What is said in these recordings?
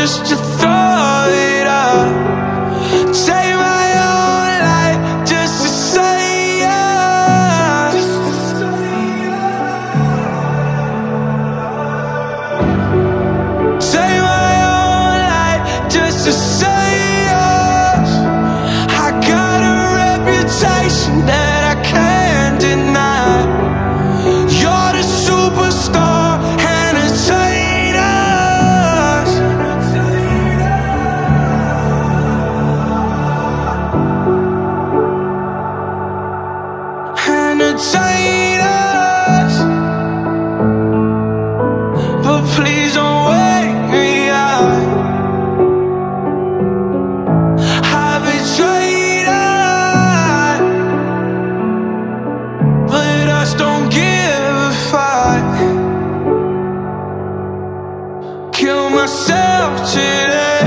just to throw it up. Take my own life just to say yes. Take my own life just to say yes. I got a reputation that I can't deny. You're the superstar entertainers. Entertainers. But please don't wake me up. I betrayed us, but us don't give a fuck. Kill myself today.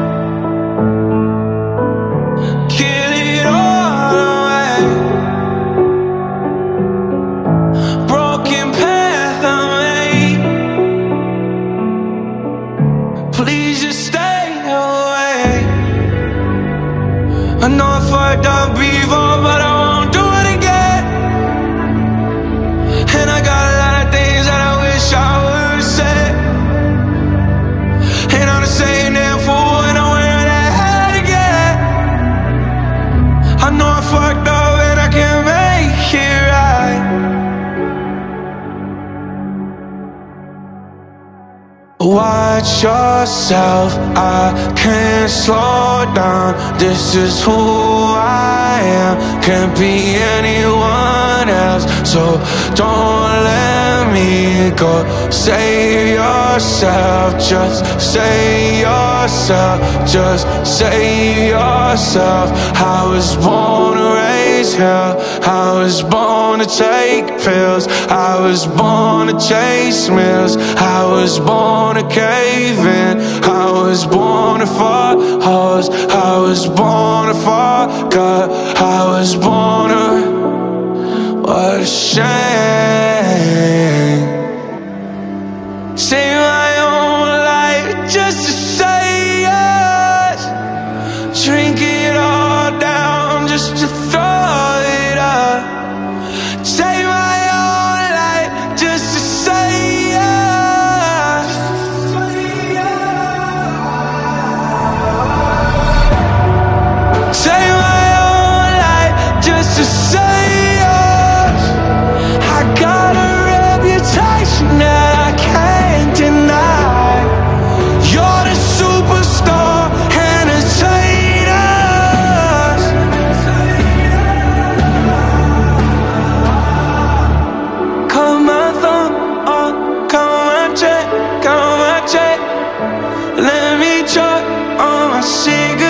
Kill it all away. Broken path I made. Please just stay away. I know I fucked up before, but I won't do it again. And I got a lot of things that I wish I would've said. And I'm the same damn fool and I'm wearing that hat again. I know I fucked up and I can't make it right. Watch yourself, I can't slow down. This is who I am, can't be anyone else. So don't let me go. Save yourself, just save yourself, just save yourself. I was born to raise hell, I was born to take pills, I was born to chase meals, I was born to cave in, I was born to fuck hoes, I was born to fuck up, I was born to. What a shame. Save my own life just to say yes. Drink it all down just to throw it up. Take my own life just to say yes. Take my own life just to say yes. I got a reputation that I can't deny. You're the superstar entertainers. Count my thumb, oh, count my check, count my check. Let me choke on my cigarette.